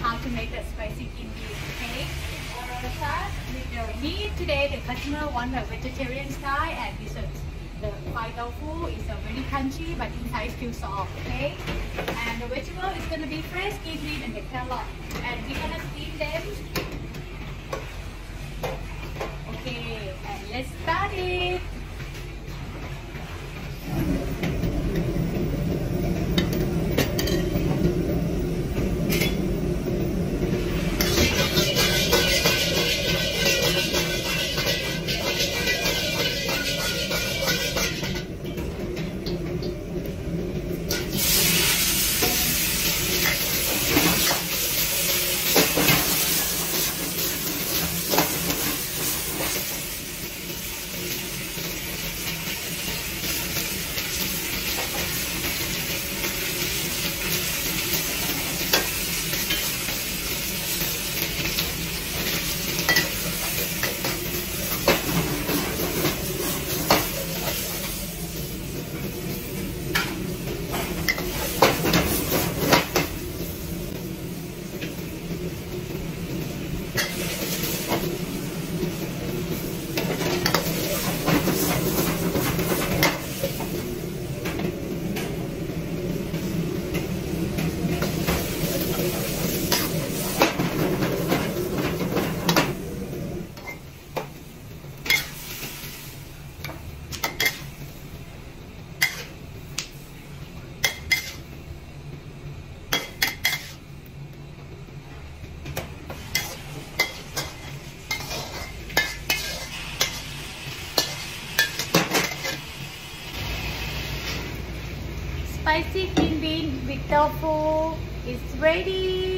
how to make the spicy green bean. Okay, we're gonna start with the meat. Today the customer want a vegetarian style, and this is the fried tofu is a very crunchy but inside still soft. Okay, and the vegetable is gonna be fresh green bean and the carrot, and we're gonna steam them. Okay, and let's start it. Spicy green bean with tofu is ready.